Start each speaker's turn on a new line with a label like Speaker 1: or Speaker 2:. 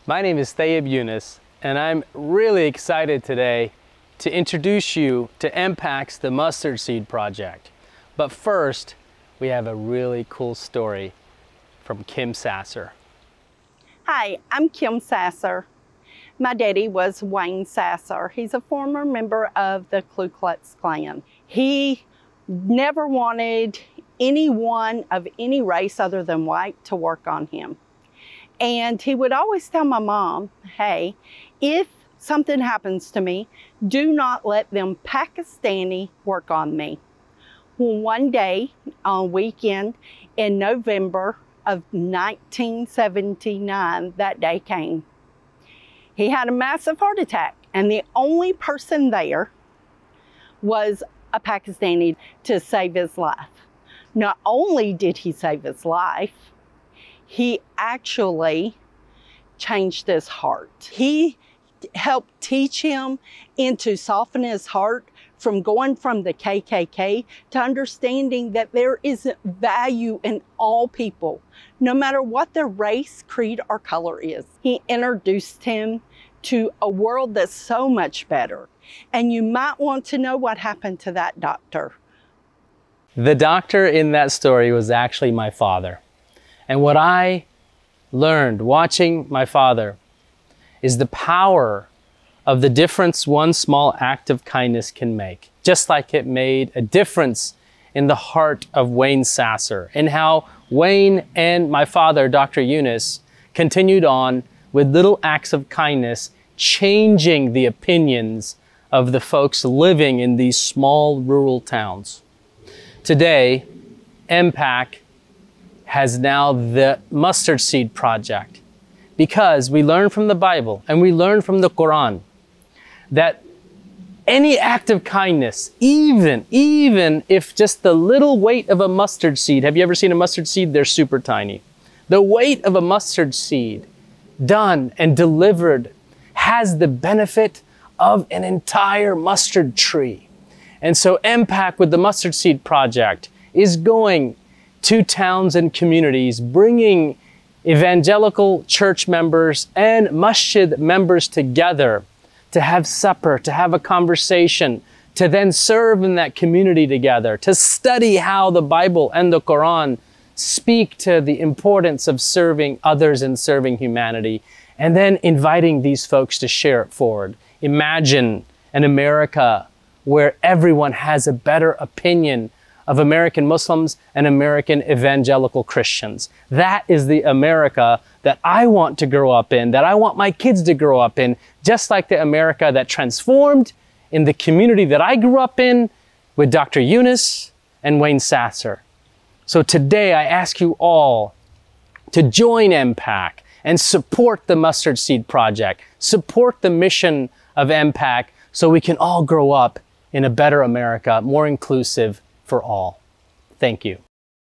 Speaker 1: My name is Thayib Yunus, and I'm really excited today to introduce you to MPAC's The Mustard Seed Project. But first, we have a really cool story from Kim Sasser.
Speaker 2: Hi, I'm Kim Sasser. My daddy was Wayne Sasser. He's a former member of the Ku Klux Klan. He never wanted anyone of any race other than white to work on him. And he would always tell my mom, hey, if something happens to me, do not let them Pakistani work on me. Well, one day on a weekend in November of 1979, that day came. He had a massive heart attack, and the only person there was a Pakistani to save his life. Not only did he save his life, he actually changed his heart. He helped teach him and to soften his heart from going from the KKK to understanding that there is value in all people, no matter what their race, creed, or color is. He introduced him to a world that's so much better. And you might want to know what happened to that doctor.
Speaker 1: The doctor in that story was actually my father. And what I learned watching my father is the power of the difference one small act of kindness can make. Just like it made a difference in the heart of Wayne Sasser, and how Wayne and my father, Dr. Yunus, continued on with little acts of kindness, changing the opinions of the folks living in these small rural towns. Today, MPAC has now the Mustard Seed Project, because we learn from the Bible and we learn from the Quran that any act of kindness, even if just the little weight of a mustard seed, have you ever seen a mustard seed? They're super tiny. The weight of a mustard seed done and delivered has the benefit of an entire mustard tree. And so MPAC with the Mustard Seed Project is going to towns and communities, bringing evangelical church members and masjid members together to have supper, to have a conversation, to then serve in that community together, to study how the Bible and the Quran speak to the importance of serving others and serving humanity, and then inviting these folks to share it forward. Imagine an America where everyone has a better opinion of American Muslims and American evangelical Christians. That is the America that I want to grow up in, that I want my kids to grow up in, just like the America that transformed in the community that I grew up in with Dr. Yunus and Wayne Sasser. So today I ask you all to join MPAC and support the Mustard Seed Project, support the mission of MPAC so we can all grow up in a better America, more inclusive for all. Thank you.